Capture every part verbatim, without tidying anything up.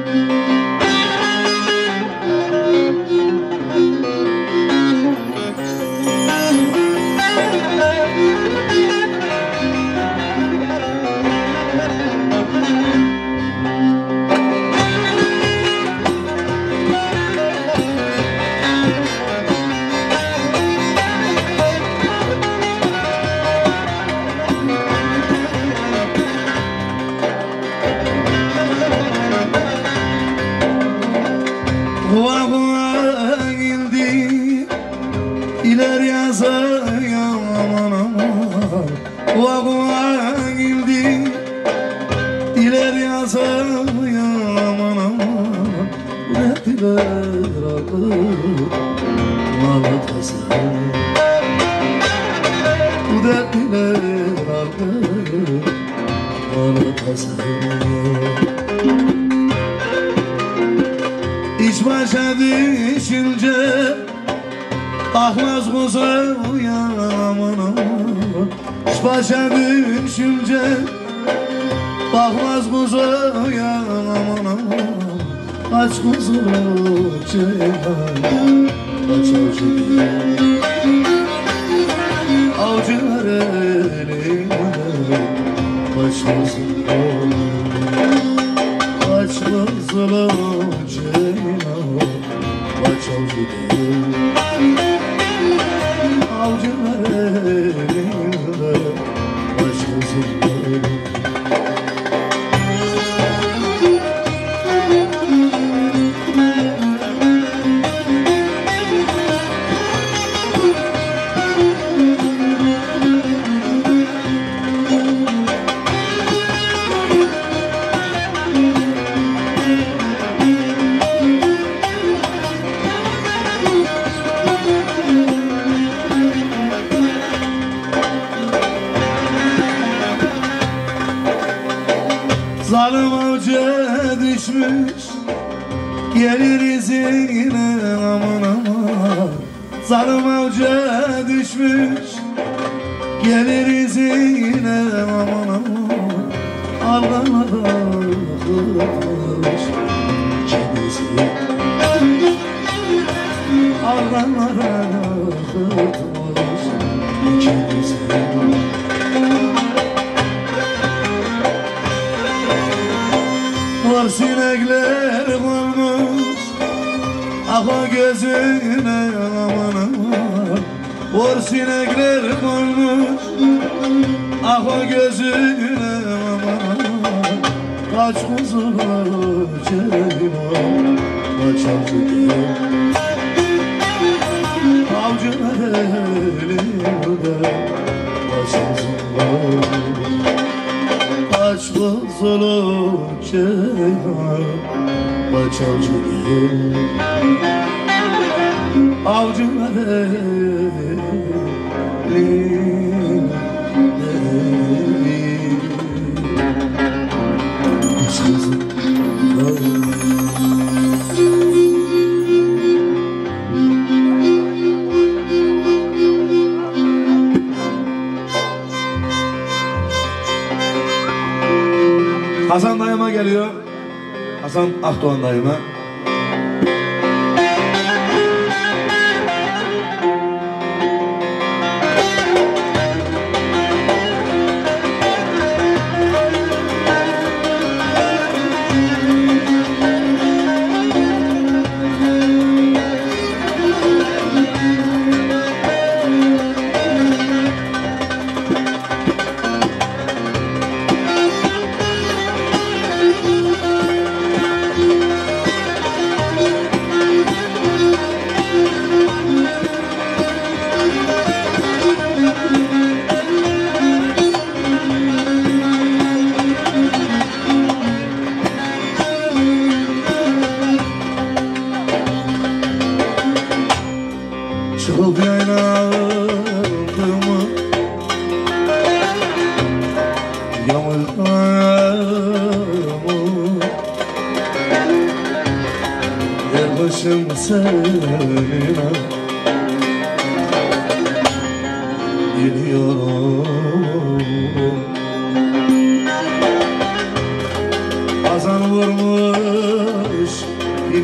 İş başa düşünce bakmaz kuzum yanımına. İş başa düşünce bakmaz kuzum yanımına. Kaç kuzum ceylan, kaç avcı avcılar elimde. Kaç kuzum, kaç kuzum ceylan, kaç avcı avcılar elimde. Kaç kuzum. Zalim avcıya düşmüş gelir izine aman aman. Zalim avcıya düşmüş gelir izine aman aman. Alganlara kırmış kedisi, alganlara kırmış kedisi. Var sinekler konmuş aha gözüne aman aman. Var sinekler konmuş aha gözüne aman aman. Kaç kuzular ceylan, kaç avcı gel, avcılar elimde. Kaç kuzular, kaç kuzulu ceylan, kaç avcı gel, avcılar elimde. Kaç kuzulu. Hasan dayıma geliyor. Hasan Akdoğan dayıma. Çıkıp yaylandımı yağmurlarımı yer başım seninle gidiyorum. Azan vurmuş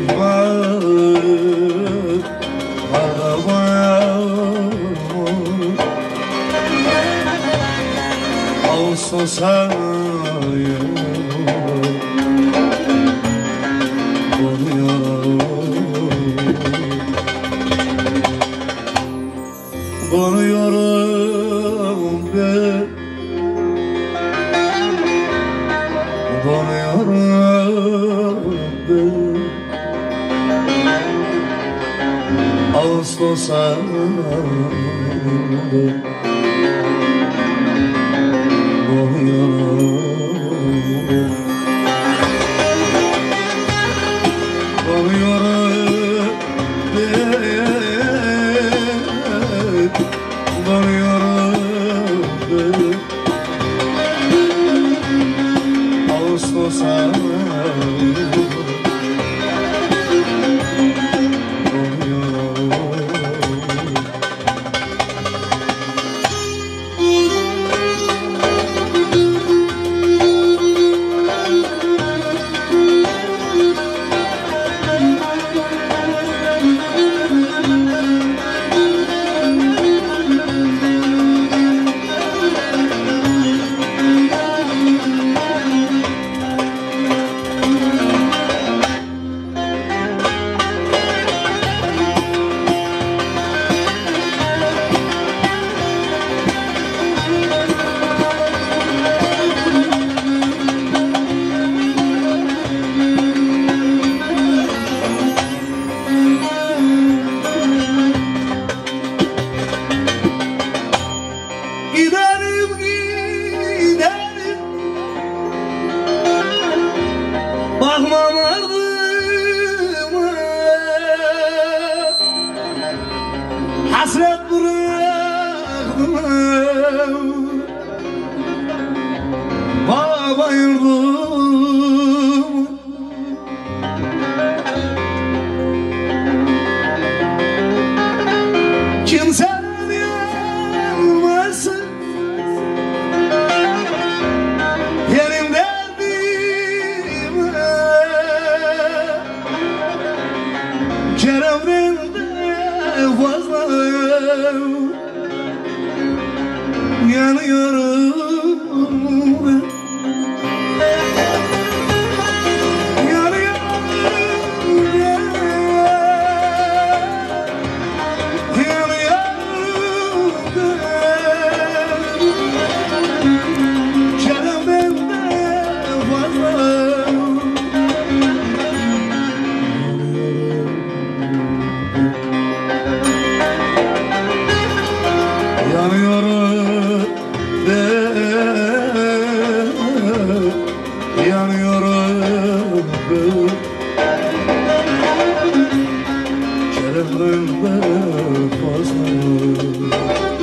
Kerem'den fazla